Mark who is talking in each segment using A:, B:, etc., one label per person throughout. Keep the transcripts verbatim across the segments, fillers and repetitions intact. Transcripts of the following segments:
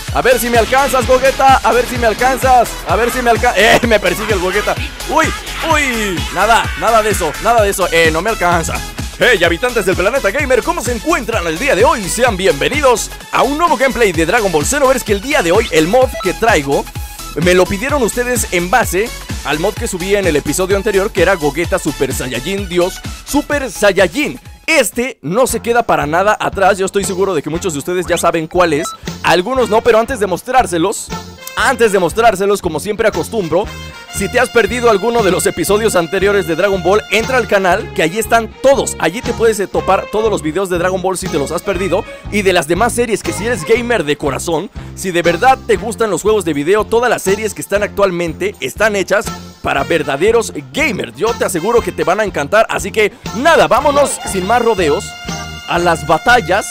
A: A ver si me alcanzas, Gogeta. A ver si me alcanzas. A ver si me alcanzas. Eh, me persigue el Gogeta. Uy, uy. Nada, nada de eso, nada de eso. Eh, no me alcanza. Hey, habitantes del planeta gamer, ¿cómo se encuentran el día de hoy? Sean bienvenidos a un nuevo gameplay de Dragon Ball Xenoverse. Que el día de hoy, el mod que traigo, me lo pidieron ustedes en base al mod que subí en el episodio anterior, que era Gogeta Super Saiyajin Dios Super Saiyajin. Este no se queda para nada atrás. Yo estoy seguro de que muchos de ustedes ya saben cuál es. Algunos no, pero antes de mostrárselos Antes de mostrárselos, como siempre acostumbro, si te has perdido alguno de los episodios anteriores de Dragon Ball, entra al canal, que allí están todos. Allí te puedes topar todos los videos de Dragon Ball si te los has perdido. Y de las demás series, que si eres gamer de corazón, si de verdad te gustan los juegos de video, todas las series que están actualmente están hechas para verdaderos gamers. Yo te aseguro que te van a encantar. Así que nada, vámonos sin más rodeos a las batallas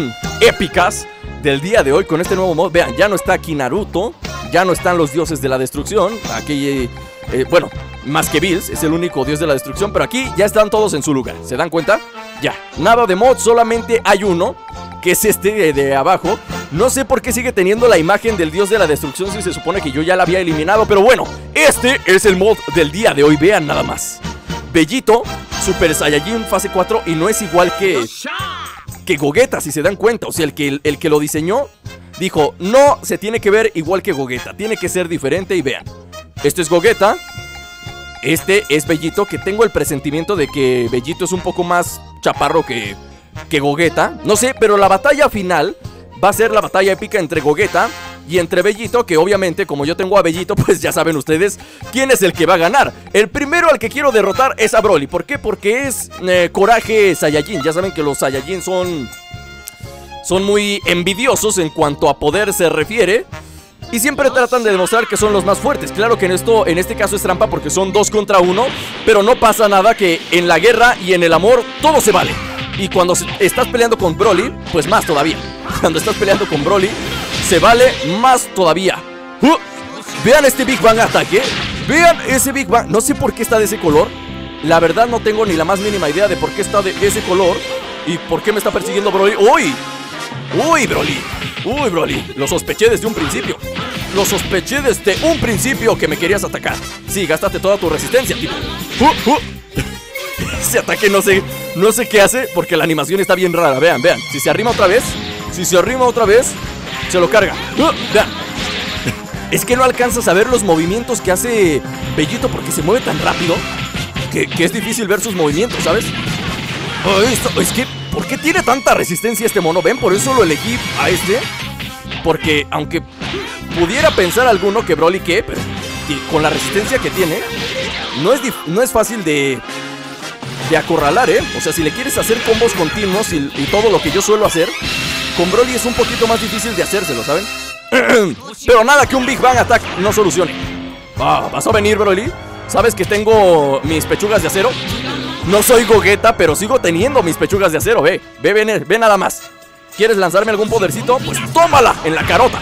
A: épicas del día de hoy con este nuevo mod. Vean, ya no está aquí Naruto, ya no están los dioses de la destrucción. Aquí, eh, eh, bueno, más que Bills, es el único dios de la destrucción, pero aquí ya están todos en su lugar. ¿Se dan cuenta? Ya, nada de mod, solamente hay uno, que es este de, de abajo. No sé por qué sigue teniendo la imagen del dios de la destrucción si se supone que yo ya la había eliminado, pero bueno, este es el mod del día de hoy. Vean nada más. Vegito Super Saiyajin fase cuatro, y no es igual que que Gogeta, si se dan cuenta. O sea, el que, el, el que lo diseñó dijo, no se tiene que ver igual que Gogeta, tiene que ser diferente. Y vean, este es Gogeta, este es Vegito, que tengo el presentimiento de que Vegito es un poco más chaparro que, que Gogeta. No sé, pero la batalla final va a ser la batalla épica entre Gogeta y entre Vegito, que obviamente, como yo tengo a Vegito, pues ya saben ustedes quién es el que va a ganar. El primero al que quiero derrotar es a Broly. ¿Por qué? Porque es eh, coraje Saiyajin. Ya saben que los Saiyajin son Son muy envidiosos en cuanto a poder se refiere, y siempre tratan de demostrar que son los más fuertes. Claro que en esto, en este caso es trampa, porque son dos contra uno, pero no pasa nada, que en la guerra y en el amor todo se vale. Y cuando estás peleando con Broly, pues más todavía. Cuando estás peleando con Broly, se vale más todavía. uh, Vean este Big Bang ataque. Vean ese Big Bang. No sé por qué está de ese color. La verdad no tengo ni la más mínima idea de por qué está de ese color y por qué me está persiguiendo Broly. ¡Uy! ¡Uy, Broly! ¡Uy, Broly! Lo sospeché desde un principio. Lo sospeché desde un principio que me querías atacar. Sí, gástate toda tu resistencia, tipo. Uh, uh. Ese ataque no sé, no sé qué hace, porque la animación está bien rara. Vean, vean. Si se arrima otra vez, si se arrima otra vez, se lo carga. Uh, vean. Es que no alcanzas a ver los movimientos que hace Vegito, porque se mueve tan rápido que, que es difícil ver sus movimientos, ¿sabes? Oh, esto, es que, ¿por qué tiene tanta resistencia este mono? ¿Ven? Por eso lo elegí a este. Porque aunque pudiera pensar alguno que Broly qué, pero con la resistencia que tiene, no es, no es fácil de, de acorralar, ¿eh? O sea, si le quieres hacer combos continuos y, y todo lo que yo suelo hacer, con Broly es un poquito más difícil de hacérselo, ¿saben? Pero nada que un Big Bang Attack no solucione. Ah, ¿vas a venir, Broly? ¿Sabes que tengo mis pechugas de acero? No soy Gogeta, pero sigo teniendo mis pechugas de acero, ve. Ve, ve, ve nada más. ¿Quieres lanzarme algún podercito? Pues tómala en la carota.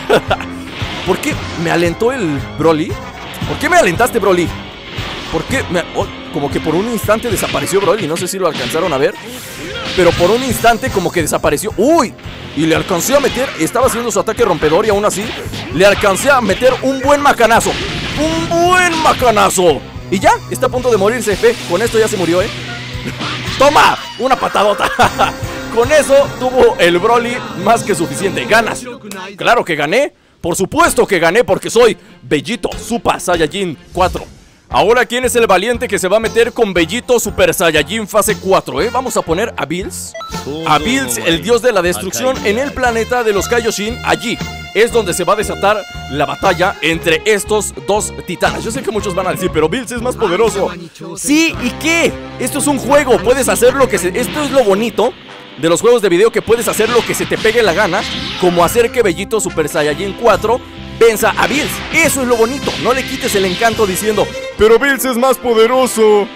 A: ¿Por qué me alentó el Broly? ¿Por qué me alentaste, Broly? ¿Por qué? Me... Oh, como que por un instante desapareció Broly. No sé si lo alcanzaron a ver, pero por un instante como que desapareció. ¡Uy! Y le alcancé a meter, estaba haciendo su ataque rompedor y aún así le alcancé a meter un buen macanazo. ¡Un buen macanazo! Y ya, está a punto de morirse. Ve, con esto ya se murió, ¿eh? ¡Toma! Una patadota. Con eso tuvo el Broly más que suficiente. ¿Ganas? Claro que gané. Por supuesto que gané, porque soy Vegito Super Saiyajin cuatro. Ahora, ¿quién es el valiente que se va a meter con Vegito Super Saiyajin fase cuatro, eh? Vamos a poner a Bills. A Bills, el dios de la destrucción, en el planeta de los Kaioshin. Allí es donde se va a desatar la batalla entre estos dos titanes. Yo sé que muchos van a decir, pero Bills es más poderoso. Sí, ¿y qué? Esto es un juego, puedes hacer lo que se... Esto es lo bonito de los juegos de video, que puedes hacer lo que se te pegue la gana, como hacer que Vegito Super Saiyajin cuatro venza a Bills. Eso es lo bonito. No le quites el encanto diciendo, pero Bills es más poderoso.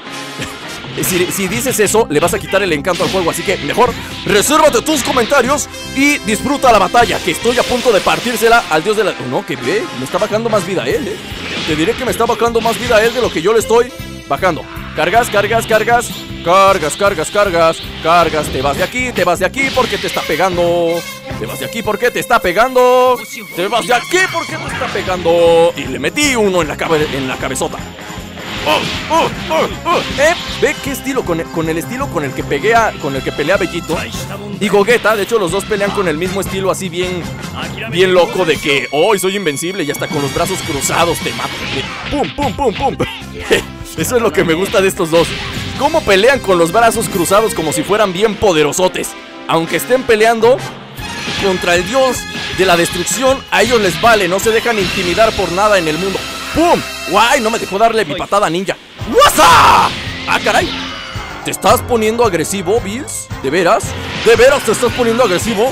A: Si, si dices eso, le vas a quitar el encanto al juego. Así que mejor resérvate tus comentarios y disfruta la batalla, que estoy a punto de partírsela al dios de la... No, que ve, me está bajando más vida él, eh. Te diré que me está bajando más vida él de lo que yo le estoy bajando. Cargas, cargas, cargas. Cargas, cargas, cargas. Cargas, te vas de aquí, te vas de aquí, porque te está pegando. Te vas de aquí porque te está pegando. Te vas de aquí porque te está pegando. Y le metí uno en la, cabe en la cabezota. Oh, oh, oh, oh. ¿Eh? ¿Ve qué estilo? Con el, con el estilo con el que pegué a, con el que pelea Bellito y Gogeta. De hecho, los dos pelean con el mismo estilo, así bien, bien loco de que hoy oh, soy invencible y hasta con los brazos cruzados te mato. Pum, pum, pum, pum. Eso es lo que me gusta de estos dos. Cómo pelean con los brazos cruzados como si fueran bien poderosotes. Aunque estén peleando contra el dios de la destrucción, a ellos les vale, no se dejan intimidar por nada en el mundo. ¡Pum! ¡Guay! No me dejó darle mi patada ninja. ¡Wasa! ¡Ah, caray! ¿Te estás poniendo agresivo, Bills? ¿De veras? ¿De veras te estás poniendo agresivo?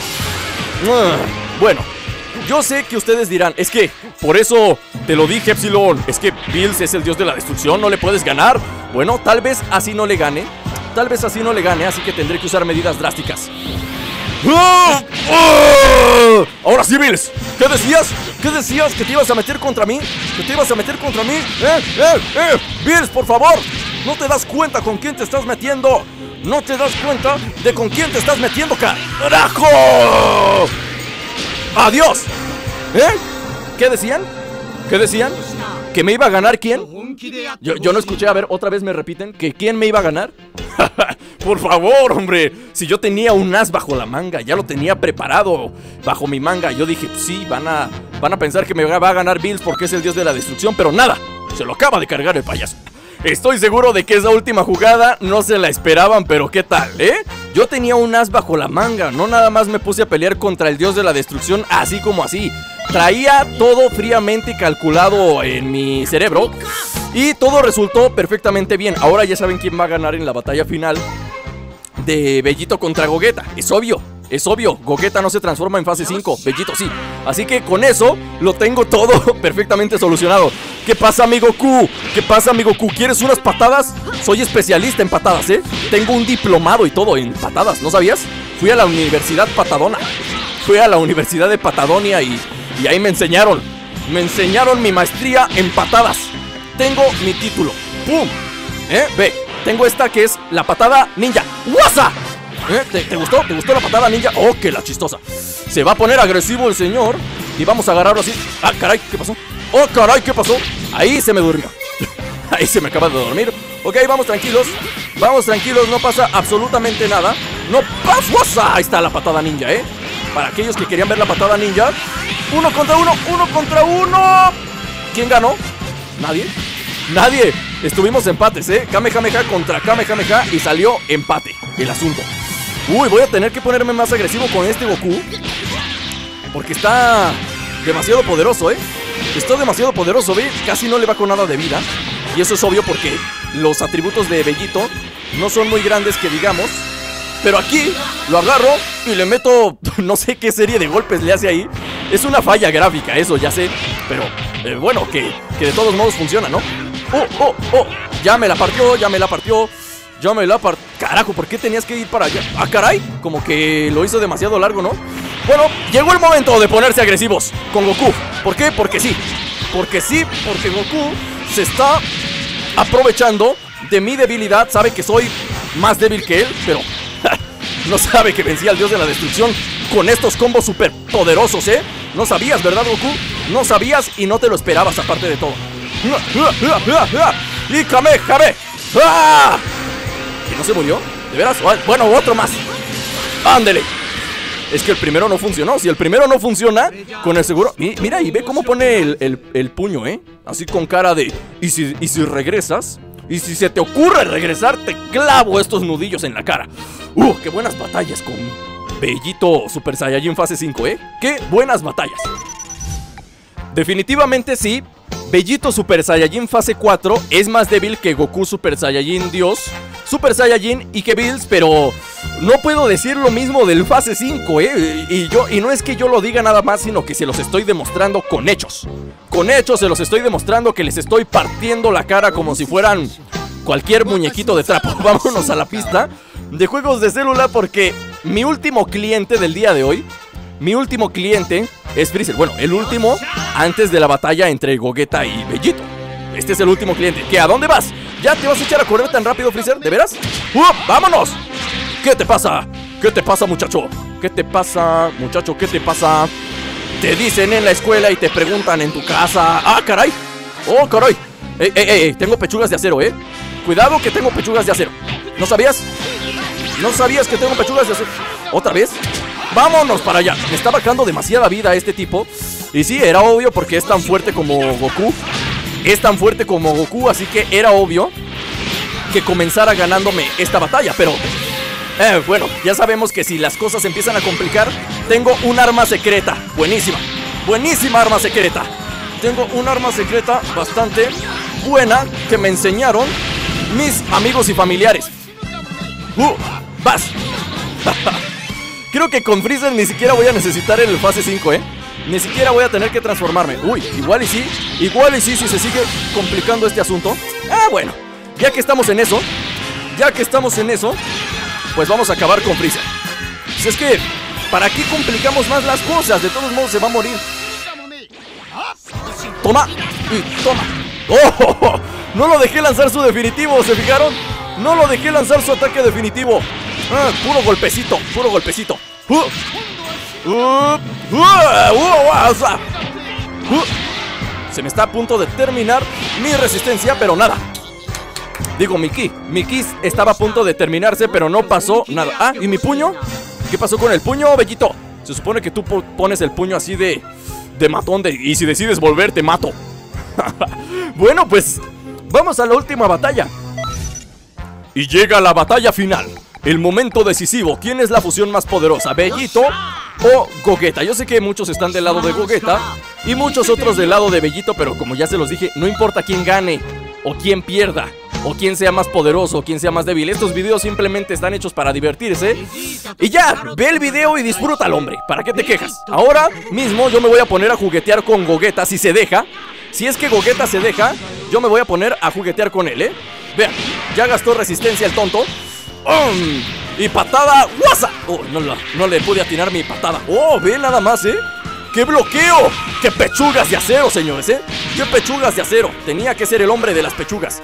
A: Uh, bueno, yo sé que ustedes dirán, es que por eso te lo dije, Epsilon. Es que Bills es el dios de la destrucción, no le puedes ganar. Bueno, tal vez así no le gane. Tal vez así no le gane, así que tendré que usar medidas drásticas. ¡Oh! ¡Oh! Ahora sí, Bills. ¿Qué decías? ¿Qué decías? ¿Que te ibas a meter contra mí? ¿Que te ibas a meter contra mí? ¡Eh, eh, eh! Bills, por favor. ¿No te das cuenta con quién te estás metiendo? ¿No te das cuenta de con quién te estás metiendo, carajo? ¡Adiós! ¿Eh? ¿Qué decían? ¿Qué decían? ¿Que me iba a ganar quién? Yo, yo no escuché, a ver, otra vez me repiten. ¿Que quién me iba a ganar? Por favor, hombre. Si yo tenía un as bajo la manga, ya lo tenía preparado bajo mi manga. Yo dije, pues sí, van a, van a pensar que me va a ganar Bills porque es el dios de la destrucción. Pero nada, se lo acaba de cargar el payaso. Estoy seguro de que esa última jugada no se la esperaban, pero ¿qué tal, eh? Yo tenía un as bajo la manga. No nada más me puse a pelear contra el dios de la destrucción así como así. Traía todo fríamente calculado en mi cerebro y todo resultó perfectamente bien. Ahora ya saben quién va a ganar en la batalla final de Bellito contra Gogeta. Es obvio, es obvio. Gogeta no se transforma en fase cinco, Bellito sí. Así que con eso lo tengo todo perfectamente solucionado. ¿Qué pasa, amigo Q? ¿Qué pasa, amigo Q? ¿Quieres unas patadas? Soy especialista en patadas, ¿eh? Tengo un diplomado y todo en patadas, ¿no sabías? Fui a la Universidad Patadona. Fui a la Universidad de Patadonia y... Y ahí me enseñaron, me enseñaron mi maestría en patadas. Tengo mi título. ¡Pum! ¿Eh? Ve, tengo esta que es la patada ninja. ¡Wasa! ¿Eh? ¿Te, ¿Te gustó? ¿Te gustó la patada ninja? ¡Oh, que la chistosa! Se va a poner agresivo el señor y vamos a agarrarlo así. ¡Ah, caray! ¿Qué pasó? ¡Oh, caray! ¿Qué pasó? Ahí se me durmió. Ahí se me acaba de dormir. Ok, vamos tranquilos. Vamos tranquilos, no pasa absolutamente nada. No pasa. ¡Wasa! Ahí está la patada ninja, ¿eh? Para aquellos que querían ver la patada ninja. Uno contra uno, uno contra uno. ¿Quién ganó? ¿Nadie? Nadie. Estuvimos empates, ¿eh? Kamehameha contra Kamehameha y salió empate el asunto. Uy, voy a tener que ponerme más agresivo con este Goku porque está demasiado poderoso, ¿eh? Está demasiado poderoso, ¿ve? Casi no le va con nada de vida. Y eso es obvio porque los atributos de Bellito no son muy grandes que digamos. Pero aquí lo agarro y le meto no sé qué serie de golpes le hace ahí. Es una falla gráfica, eso ya sé. Pero eh, bueno, que, que de todos modos funciona, ¿no? Oh, oh, oh, ya me la partió, ya me la partió. Ya me la partió. Carajo, ¿por qué tenías que ir para allá? Ah, caray, como que lo hizo demasiado largo, ¿no? Bueno, llegó el momento de ponerse agresivos con Goku. ¿Por qué? Porque sí. Porque sí, porque Goku se está aprovechando de mi debilidad. Sabe que soy más débil que él, pero no sabe que vencí al dios de la destrucción con estos combos súper poderosos, ¿eh? No sabías, ¿verdad, Goku? No sabías y no te lo esperabas, aparte de todo. ¡Y Kamehameha! ¡Ah! ¿Y no se murió? ¿De veras? Bueno, otro más. ¡Ándele! Es que el primero no funcionó. Si el primero no funciona, con el seguro... Mira, y ve cómo pone el, el, el puño, ¿eh? Así con cara de... ¿Y si, y si regresas? Y si se te ocurre regresar, te clavo estos nudillos en la cara. ¡Uh! ¡Qué buenas batallas con Bellito Super Saiyajin fase cinco, eh! ¡Qué buenas batallas! Definitivamente sí, Bellito Super Saiyajin fase cuatro es más débil que Goku Super Saiyajin Dios Super Saiyajin y que Bills, pero no puedo decir lo mismo del fase cinco, eh. Y, yo, y no es que yo lo diga nada más, sino que se los estoy demostrando con hechos. Con hechos se los estoy demostrando que les estoy partiendo la cara como si fueran cualquier muñequito de trapo. Vámonos a la pista de juegos de celular porque mi último cliente del día de hoy, mi último cliente es Freezer. Bueno, el último antes de la batalla entre Gogeta y Bellito. Este es el último cliente. ¿Qué? ¿A dónde vas? ¿Ya te vas a echar a correr tan rápido, Freezer? ¿De veras? ¡Uh! ¡Vámonos! ¿Qué te pasa? ¿Qué te pasa, muchacho? ¿Qué te pasa, muchacho? ¿Qué te pasa? Te dicen en la escuela y te preguntan en tu casa. ¡Ah, caray! ¡Oh, caray! ¡Ey, ey, ey! Tengo pechugas de acero, ¿eh? Cuidado que tengo pechugas de acero. ¿No sabías? ¿No sabías que tengo pechugas de acero? ¿Otra vez? ¡Vámonos para allá! Me está bajando demasiada vida este tipo. Y sí, era obvio porque es tan fuerte como Goku. Es tan fuerte como Goku, así que era obvio que comenzara ganándome esta batalla. Pero, eh, bueno, ya sabemos que si las cosas empiezan a complicar, tengo un arma secreta. Buenísima, buenísima arma secreta. Tengo un arma secreta bastante buena que me enseñaron mis amigos y familiares. Uh, vas. Creo que con Freezer ni siquiera voy a necesitar el fase cinco, ¿eh? Ni siquiera voy a tener que transformarme. Uy, igual y sí, igual y sí, si se sigue complicando este asunto. Ah, bueno, ya que estamos en eso, ya que estamos en eso, pues vamos a acabar con Freezer. Pues es que, ¿para qué complicamos más las cosas? De todos modos se va a morir. Toma, y toma. ¡Oh! No lo dejé lanzar su definitivo, ¿se fijaron? No lo dejé lanzar su ataque definitivo. Ah, puro golpecito, puro golpecito. Uh, uh, uh, uh, uh, uh. Se me está a punto de terminar mi resistencia, pero nada. Digo, mi ki, mi ki estaba a punto de terminarse, pero no pasó nada. Ah, ¿y mi puño? ¿Qué pasó con el puño, Bellito? Se supone que tú pones el puño así de... de matón de... y si decides volver, te mato. Bueno, pues... vamos a la última batalla. Y llega la batalla final. El momento decisivo. ¿Quién es la fusión más poderosa? ¿Bellito o Gogeta? Yo sé que muchos están del lado de Gogeta y muchos otros del lado de Bellito, pero como ya se los dije, no importa quién gane o quién pierda, o quién sea más poderoso o quién sea más débil. Estos videos simplemente están hechos para divertirse. Y ya, ve el video y disfrútalo, hombre. ¿Para qué te quejas? Ahora mismo yo me voy a poner a juguetear con Gogeta, si se deja. Si es que Gogeta se deja, yo me voy a poner a juguetear con él, ¿eh? Vean, ya gastó resistencia el tonto. Um, y patada, ¡guasa! Oh, no, no, no le pude atinar mi patada. Oh, ve nada más, ¿eh? ¡Qué bloqueo! ¡Qué pechugas de acero, señores, eh! ¡Qué pechugas de acero! Tenía que ser el hombre de las pechugas.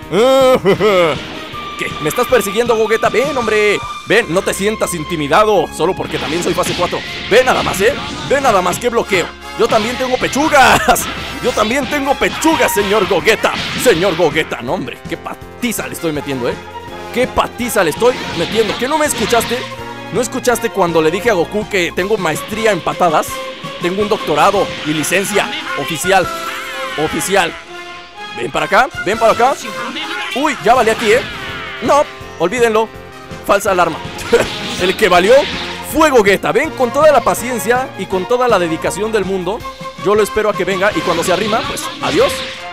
A: ¿Qué? ¿Me estás persiguiendo, Gogeta? Ven, hombre. Ven, no te sientas intimidado solo porque también soy fase cuatro. Ve nada más, ¿eh? Ve nada más, qué bloqueo. Yo también tengo pechugas. Yo también tengo pechugas, señor Gogeta. Señor Gogeta, no, hombre. Qué patiza le estoy metiendo, ¿eh? Qué patiza le estoy metiendo. ¿Qué no me escuchaste? ¿No escuchaste cuando le dije a Goku que tengo maestría en patadas? Tengo un doctorado y licencia oficial. Oficial. Ven para acá, ven para acá. Uy, ya vale aquí, ¿eh? No, olvídenlo. Falsa alarma. El que valió fue Gogeta. Ven, con toda la paciencia y con toda la dedicación del mundo, yo lo espero a que venga. Y cuando se arrima, pues, adiós.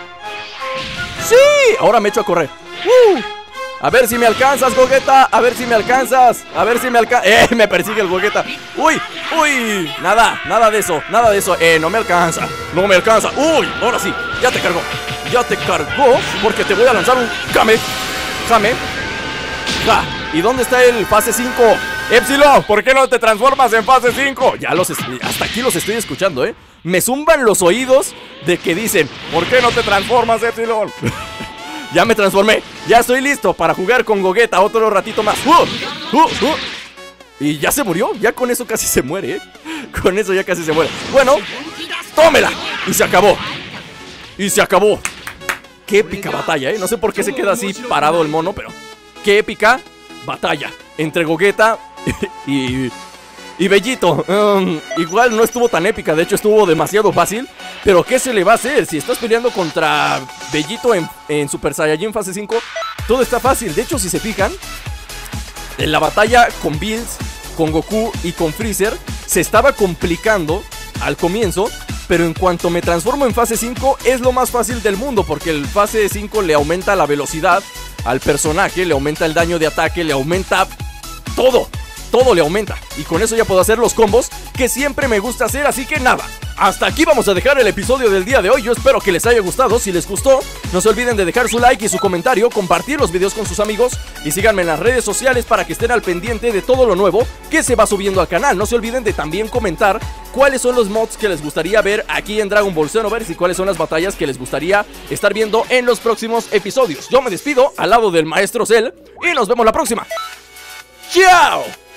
A: ¡Sí! Ahora me echo a correr. ¡Uh! A ver si me alcanzas, Gogeta. A ver si me alcanzas. A ver si me alcanzas. ¡Eh! Me persigue el Gogeta. ¡Uy! ¡Uy! Nada, nada de eso. Nada de eso. ¡Eh! No me alcanza. No me alcanza. ¡Uy! Ahora sí. Ya te cargó. Ya te cargó. Porque te voy a lanzar un Kame. Kame. Ja. ¿Y dónde está el fase cinco? Epsilon, ¿por qué no te transformas en fase cinco? Ya los... hasta aquí los estoy escuchando, ¿eh? Me zumban los oídos de que dicen, ¿por qué no te transformas, Epsilon? Ya me transformé. Ya estoy listo para jugar con Gogeta otro ratito más. ¡Uh! ¡Uh! ¡Uh! Y ya se murió. Ya con eso casi se muere, ¿eh? Con eso ya casi se muere. Bueno, tómela. Y se acabó. Y se acabó. Qué épica batalla, ¿eh? No sé por qué se queda así parado el mono, pero... qué épica batalla entre Gogeta y... y Bellito. um, Igual no estuvo tan épica. De hecho estuvo demasiado fácil. Pero ¿qué se le va a hacer? Si estás peleando contra Bellito en, en Super Saiyajin fase cinco, todo está fácil. De hecho, si se fijan, en la batalla con Bills, con Goku y con Freezer se estaba complicando al comienzo, pero en cuanto me transformo en fase cinco es lo más fácil del mundo, porque el fase cinco le aumenta la velocidad al personaje, le aumenta el daño de ataque, le aumenta todo. Todo le aumenta. Y con eso ya puedo hacer los combos que siempre me gusta hacer. Así que nada, hasta aquí vamos a dejar el episodio del día de hoy. Yo espero que les haya gustado. Si les gustó, no se olviden de dejar su like y su comentario, compartir los videos con sus amigos y síganme en las redes sociales para que estén al pendiente de todo lo nuevo que se va subiendo al canal. No se olviden de también comentar cuáles son los mods que les gustaría ver aquí en Dragon Ball Xenoverse y cuáles son las batallas que les gustaría estar viendo en los próximos episodios. Yo me despido al lado del Maestro Cell y nos vemos la próxima. ¡Chao!